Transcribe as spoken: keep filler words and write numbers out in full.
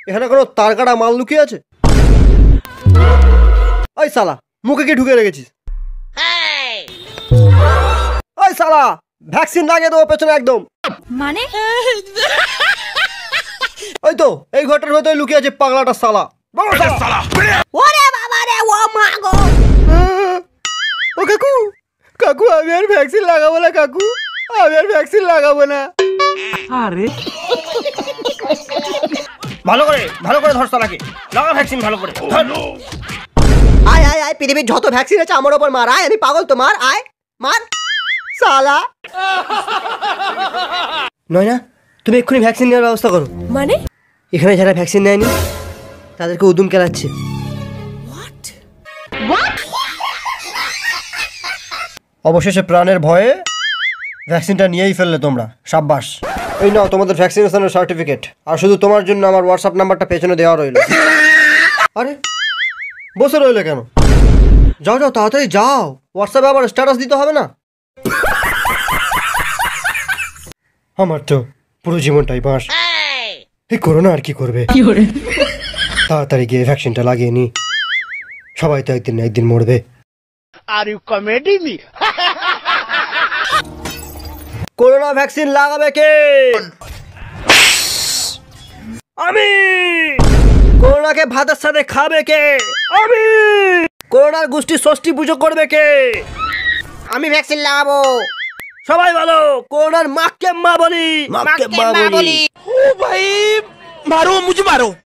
এখানে কোনো তার কাটা মাল লুকিয়ে আছে? ওই শালা মুখে কি ঢুকে রেখেছিস? ওই শালা ভ্যাকসিন লাগিয়ে দেবো পেছনে একদম। মানে ওই তো এই ঘরটার ভেতরে লুকিয়ে আছে পাগলাটা শালা। ওরে বাবা রে, ও মা গো। ও কাকু, কাকু আমি আর ভ্যাকসিন লাগাবো না কাকু, আমি আর ভ্যাকসিন লাগাবো না। আরে ভালো করে ভালো করে ধর শালাকে, লাগা ভ্যাকসিন ভালো করে ধর। আয় আয় আয়, পৃথিবীর যত ভ্যাকসিন আছে আমার ওপর মার। আয়, আমি পাগল তো, মার, আয় মার শালা। নয়না তুমি এক্ষুনি ভ্যাকসিন নেওয়ার ব্যবস্থা করো। মানে এখানে যারা ভ্যাকসিন নেয়নি তাদেরকে উদুম কেলাচ্ছে। অবশেষে প্রাণের ভয়ে ভ্যাকসিনটা নিয়েই ফেললে তোমরা, সাব্বাস। এই নাও তোমাদের ভ্যাকসিনেশনের সার্টিফিকেট, আর শুধু তোমার জন্য আমার হোয়াটসঅ্যাপ নাম্বারটা পেছনে দেওয়া রইল। আরে বসে রইলে কেন? যাও যাও তাড়াতাড়ি যাও, হোয়াটসঅ্যাপে আবার স্ট্যাটাস দিতে হবে না? আমার তো পুরো জীবনটাই বাঁশ, এই করোনা আর কি করবে। তাড়াতাড়ি গিয়ে ভ্যাকসিনটা লাগিয়ে নি, সবাই তো একদিন না একদিন মরবে। Are you comedy me? Corona vaccine লাগাবে কে? আমি। করোনাকে ভাতের সাথে খাবে কে? আমি। করোনার গোষ্ঠী ষষ্ঠী পুজো করবে কে? আমি ভ্যাকসিন লাগাবো। সবাই বলো করোনার মাকে মা বলি, মাকে মা বলি। ও ভাই মারো, মুঝে মারো।